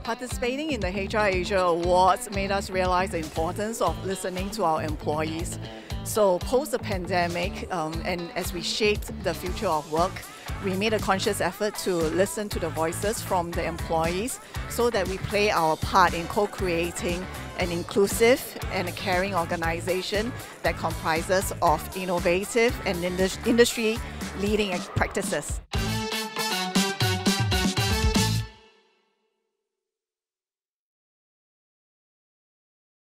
Participating in the HR Asia Awards made us realize the importance of listening to our employees. So post the pandemic, and as we shaped the future of work, we made a conscious effort to listen to the voices from the employees so that we play our part in co-creating an inclusive and a caring organization that comprises of innovative and industry-leading practices.